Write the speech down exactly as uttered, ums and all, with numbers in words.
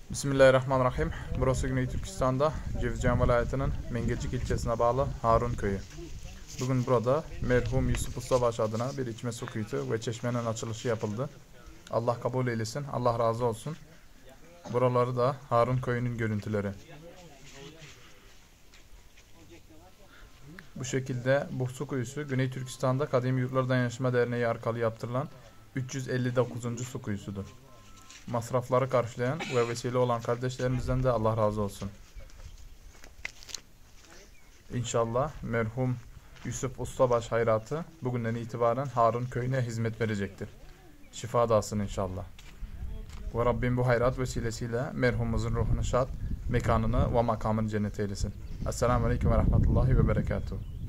Bismillahirrahmanirrahim. Burası Güney Türkistan'da Cevizcan vilayetinin Mengecik ilçesine bağlı Harun köyü. Bugün burada merhum Yusuf Ustabaş adına bir içme su kuyusu ve çeşmenin açılışı yapıldı. Allah kabul eylesin, Allah razı olsun. Buraları da Harun köyünün görüntüleri. Bu şekilde bu su kuyusu Güney Türkistan'da Kadim Yurtlar Dayanışma Derneği arkalı yaptırılan üç yüz elli dokuzuncu su kuyusudur. Masrafları karşılayan ve vesile olan kardeşlerimizden de Allah razı olsun. İnşallah merhum Yusuf Ustabaş hayratı bugünden itibaren Harun köyüne hizmet verecektir. Şifa dağılsın inşallah. Ve Rabbim bu hayrat vesilesiyle merhumumuzun ruhunu şad, mekanını ve makamını cennet eylesin. Esselamu Aleyküm ve Rahmetullahi ve Berekatuhu.